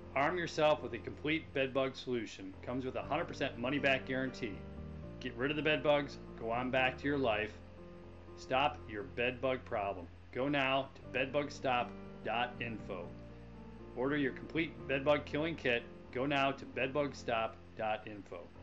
Arm yourself with a complete bedbug solution. Comes with a 100% money-back guarantee. Get rid of the bedbugs, go on back to your life. Stop your bedbug problem. Go now to bedbugstop.info. Order your complete bedbug killing kit. Go now to bedbugstop.info.